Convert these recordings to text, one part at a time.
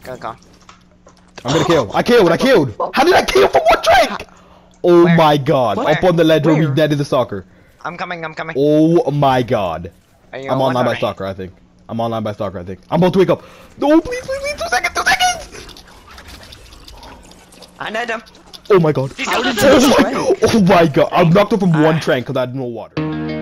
Go. I'm gonna kill. I killed. How did I kill from one drink? Oh Where? my god. Where? Up on the ledge where we Where? netted the stalker. I'm coming. Oh my god. Are you I'm on online by one stalker, I think. I'm online by stalker, I think. I'm about to wake up. No, please. 2 seconds. I need him. Oh my god. Oh my god. I'm knocked up from one trank because I had no water.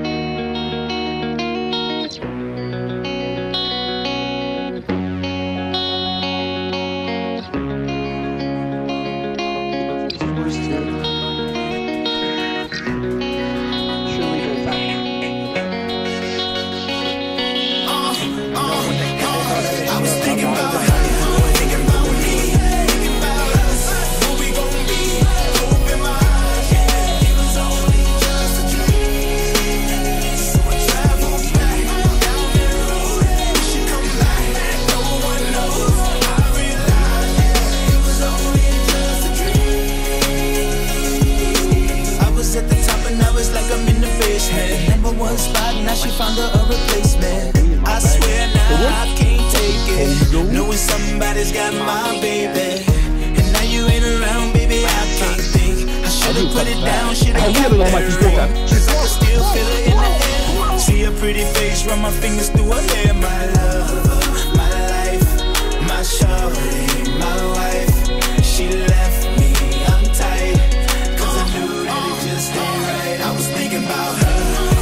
One spot, now she found her a replacement. I swear now I can't take it, knowing somebody's got my baby. And now you ain't around, baby, I can't think. I should've put it down, should've kept it real. I still feel it in the air. See her pretty face, run my fingers through her hair. My love, my life, my shawty, my wife. She left me, I'm tight, cause I knew that it just ain't right. I was thinking about her.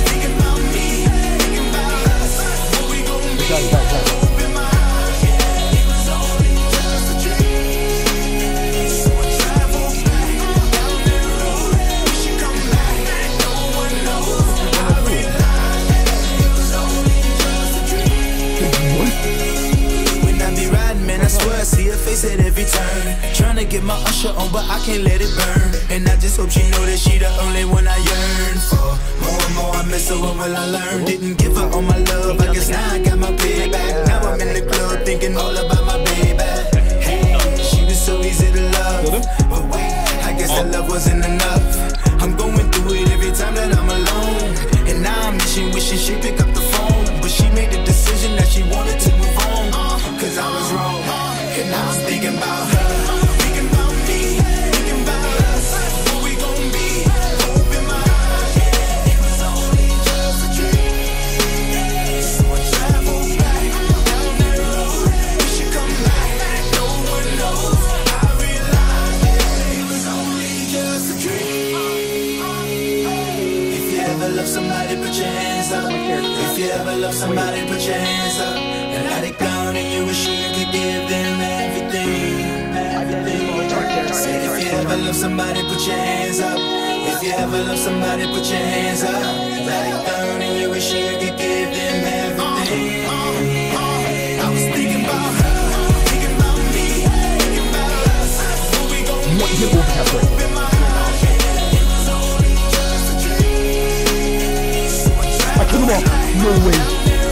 See her face at every turn, trying to get my usher on, but I can't let it burn. And I just hope she know that she the only one I yearn for. More and more I miss her, what will I learn? Didn't give her all my love, I guess now I got my payback. Now I'm in the club thinking all about my baby. Hey, she was so easy to love, but wait, I guess that love wasn't enough. I'm going through it every time that I'm alone, and now I'm wishing she pick up the phone. But she made the decision that she wanted to move on, cause I was wrong. And I was thinking about her, thinking about me, thinking about us, what we gon' be. Hope in my heart, yeah, it was only just a dream. So I travel back down that road, we should come back, no one knows. I realized, yeah, it was only just a dream. If you ever love somebody, put your hands up. If you ever love somebody, put your hands up. And let it down and you wish you could give them everything. Say if you ever love somebody, put your hands up. If you ever love somebody, put your hands up. Let it down and you wish you could give them everything. I was thinking about her, thinking about me, thinking about us, what we gon' be. Hope in my heart, yeah, it was only just a dream. So I traveled back. No way.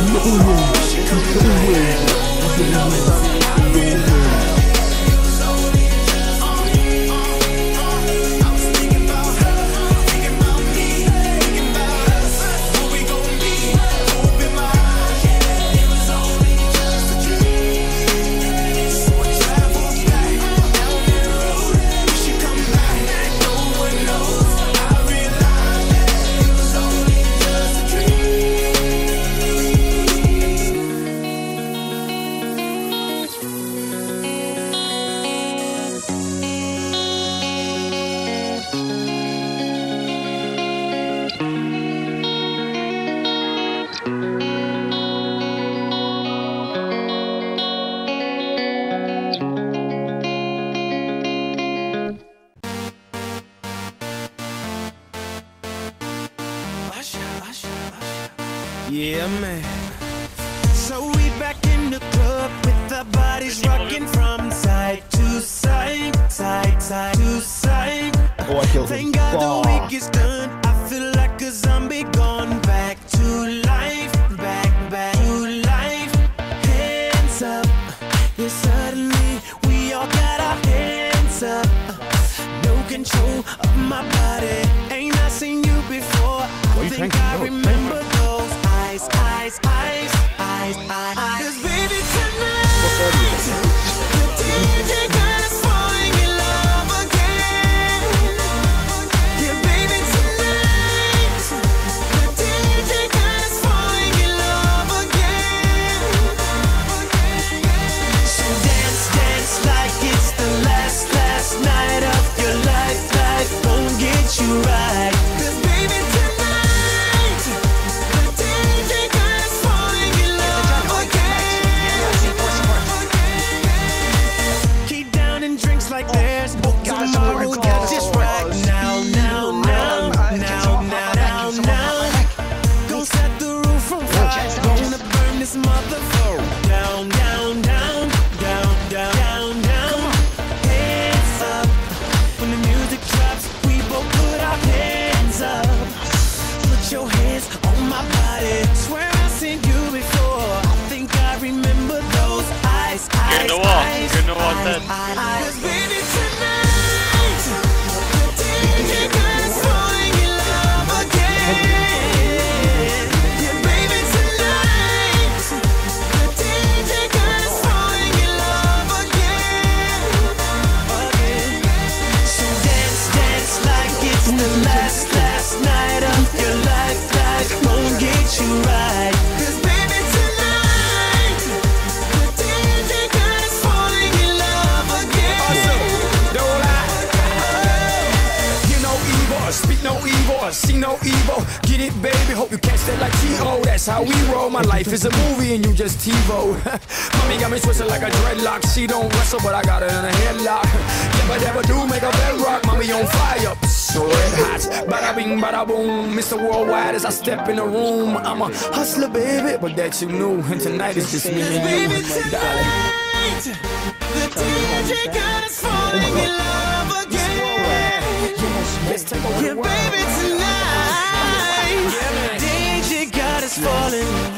Yeah, man. So we back in the club with our bodies rocking from side to side, side to side. Oh, I killed him. Thank God the week is done. I feel like a zombie gone back to life, back to life. Hands up, yeah, suddenly we all got our hands up. No control of my body. Ain't I seen you before? I think I remember those eyes. Cause baby tonight said. Cause baby tonight, the DJ got us falling in love again. Yeah, baby tonight, the DJ got us falling in love again. So dance, dance like it's the last night of your life. Life won't get you right. Cause baby tonight, the DJ got us falling in love again. Don't lie. You know evil, speak no evil, see no evil. Get it, baby, hope you catch that like T.O. That's how we roll. My life is a movie and you just TiVo. Mommy got me twisted like a dreadlock. She don't wrestle, but I got her in a headlock. Never do make a bedrock. Mommy on fire, so red hot. Bada bing, bada boom. Mr. Worldwide as I step in the room. I'm a hustler, baby, but that you knew. And tonight is just me and Baby you, darling. tonight, the DJ got us falling in love again. Let's take over Yeah, the world. baby tonight, DJ got us falling.